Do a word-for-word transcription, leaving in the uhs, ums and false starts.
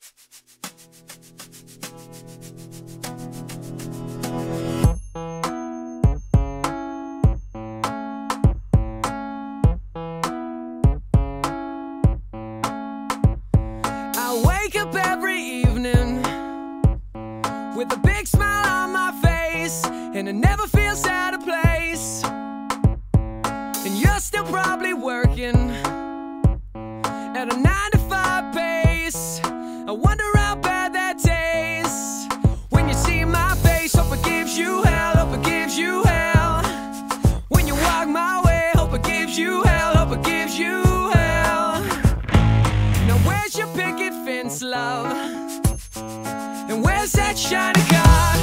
I wake up every evening with a big smile on my face, and it never feels out of place. And you're still probably working at a nine to five pace. I wonder how bad that tastes when you see my face. Hope it gives you hell, hope it gives you hell. When you walk my way, hope it gives you hell, hope it gives you hell. Now where's your picket fence, love? And where's that shiny car?